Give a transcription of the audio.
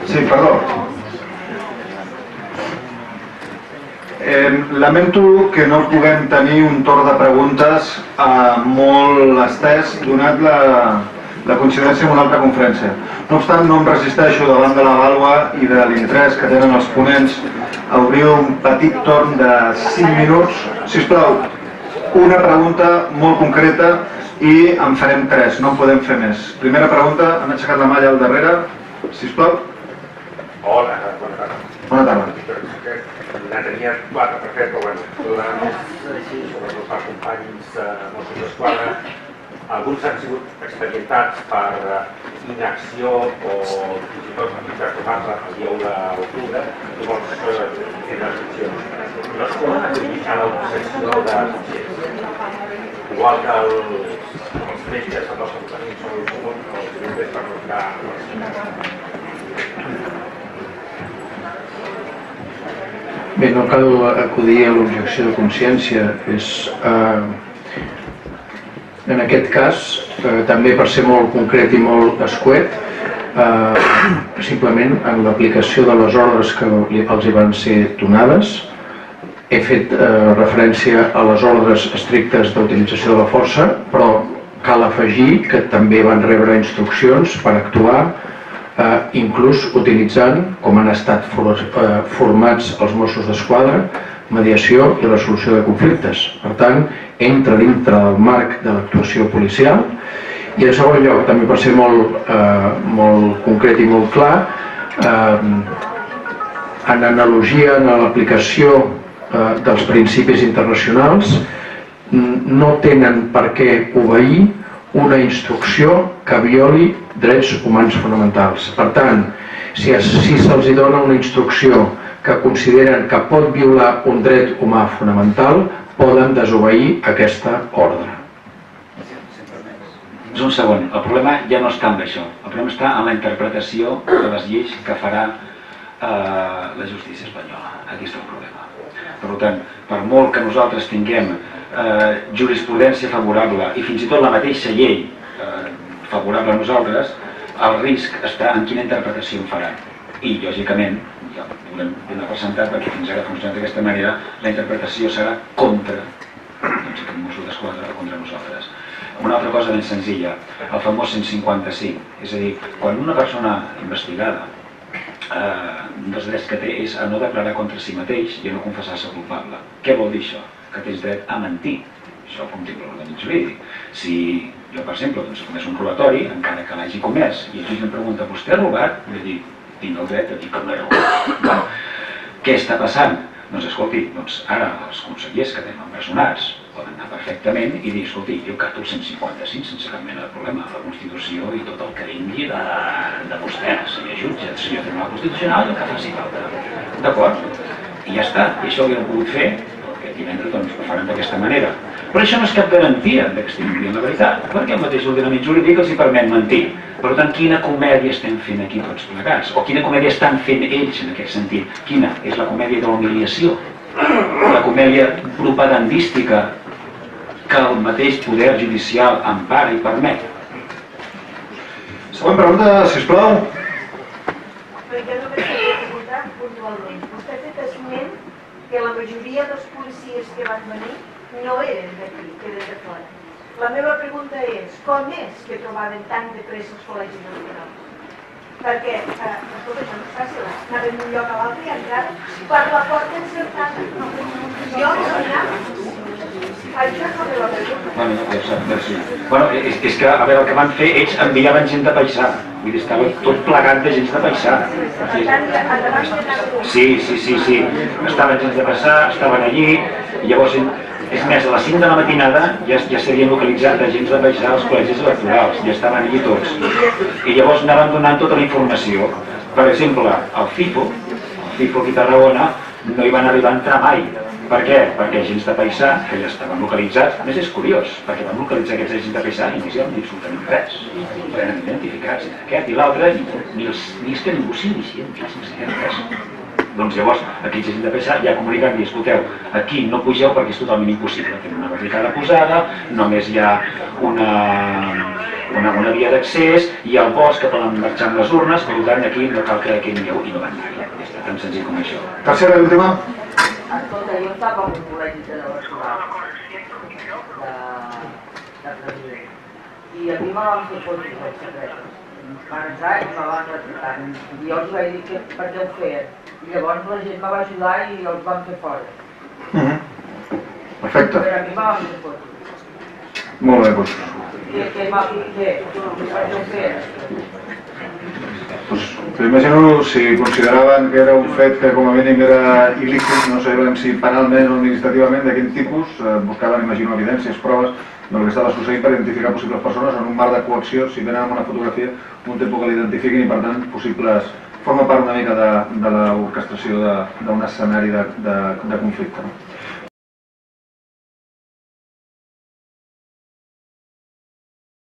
Sí, perdó. Lamento que no puguem tenir un torn de preguntes molt estès, donat la coincidència amb una altra conferència. No obstant, no em resisteixo davant de la vàlua i de l'interès que tenen els ponents a obrir un petit torn de 5 minuts. Sisplau, una pregunta molt concreta i en farem 3, no en podem fer més. Primera pregunta, han aixecat la malla al darrere, sisplau. Hola, bona tarda. Bona tarda. Ja tenia 4 per fer, però bueno, sobretot per companys de Mossos d'Esquadra, alguns han sigut expedientats per inacció o fins i tot per tomar-la el dia 1 d'octubre, i molts tenen restriccions. No es poden acollir a l'obsessió de consciència. Igual que els metges del nostre company són el comú, els metges per buscar... Bé, no cal acudir a l'objecció de consciència. En aquest cas, també per ser molt concret i molt escuet, simplement en l'aplicació de les ordres que els hi van ser donades, he fet referència a les ordres estrictes d'utilització de la força, però cal afegir que també van rebre instruccions per actuar inclús utilitzant, com han estat formats els Mossos d'Esquadra, mediació i resolució de conflictes. Per tant, entra dintre del marc de l'actuació policial. I en segon lloc, també per ser molt concret i molt clar, en analogia a l'aplicació dels principis internacionals, no tenen per què obeir una instrucció que violi drets humans fonamentals. Per tant, si se'ls dona una instrucció que consideren que pot violar un dret humà fonamental, poden desobeir aquesta ordre. Un segon, el problema ja no està en això, el problema està en la interpretació de les lleis que farà la justícia espanyola. Aquí està el problema. Per tant, per molt que nosaltres tinguem jurisprudència favorable i fins i tot la mateixa llei favorable a nosaltres, el risc està en quina interpretació en faran. I, lògicament, ja ho volem donar per sentat perquè fins ara funciona d'aquesta manera, la interpretació serà contra aquest Mosso d'Esquadra o contra nosaltres. Una altra cosa ben senzilla, el famós 155, és a dir, quan una persona investigada un dels drets que té és a no declarar contra si mateix i a no confessar-se culpable. Què vol dir això? Que tens dret a mentir. Això contempla l'ordenament jurídic. Si jo, per exemple, comès un robatori, encara que l'hagi comès, i el jutge em pregunta, vostè ha robat? Vull dir, tinc el dret a dir que no he robat. Què està passant? Doncs escolti, ara els consellers que tenim empresonats poden anar perfectament i dir, escolti, jo cato el 155 sense cap mena de problema, la Constitució i tot el que vingui de vostè, senyor jutge, senyor Tribunal Constitucional i el que faci falta. D'acord? I ja està, i això ho hauríem pogut fer, aquest divendres ho faran d'aquesta manera. Però això no és cap garantia que estem dient la veritat, perquè el mateix ordenament jurídic els hi permet mentir. Per tant, quina comèdia estem fent aquí tots plegats? O quina comèdia estan fent ells en aquest sentit? Quina? És la comèdia de l'humiliació, la comèdia propagandística que el mateix poder judicial empara i permet. Següent pregunta, sisplau. Però jo només volia preguntar puntualment. Vostè ha fet esment que la majoria dels policies que van venir no eren d'aquí, que eren de fora. La meva pregunta és, com és que trobaven tan de pressa els col·legis nacionals? Perquè, escolta, això no és fàcil, anaven d'un lloc a l'altre i entraren per la porta encertada. Jo no anava. Això és la meva pregunta. Bueno, és que, a veure, el que van fer, ells enviaven gent de paisà. Vull dir, estava tot plegat de gent de paisà. Sí. Estaven gent de paisà, estaven allí, i llavors, és més, a les 5 de la matinada ja s'havien localitzat agents de paisà als col·legis electorals, ja estaven allí tots. I llavors anaven donant tota la informació. Per exemple, el FIFO aquí a Tarragona, no hi van arribar a entrar mai. Per què? Perquè agents de paisà, que ja estaven localitzats, a més és curiós, perquè van localitzar aquests agents de paisà i no hicieron absolutament res. Plenament identificats, aquest i l'altre, ni és que ningú s'inicia, sense res. Doncs llavors, aquells agents de paisà ja comuniquen i escolteu, aquí no pugeu perquè és totalment impossible. Tenen una barricada posada, només hi ha una via d'accés i el bosc que poden marxar amb les urnes, per tant aquí no cal que hi no van anar. És tan senzill com això. Tercera i última. Escolta, jo estava en un col·legi de l'Escolar de president i a mi me van fer fotos als secretos. Van entrar i me van retratar i jo els vaig dir que per què ho feien. I llavors la gent me va ajudar i els van fer fora. Perfecte. Però a mi me van fer fotos. Molt bé, doncs. Què? Per què ho feien? Imagino si consideraven que era un fet que com a mínim era il·lícit, no sabem si penalment o administrativament de quin tipus, buscaven, imagino, evidències, proves del que estava succeint per identificar possibles persones en un marc de coacció, si venen amb una fotografia, un temps que l'identifiquin i per tant possibles... forma part una mica de l'orquestració d'un escenari de conflicte.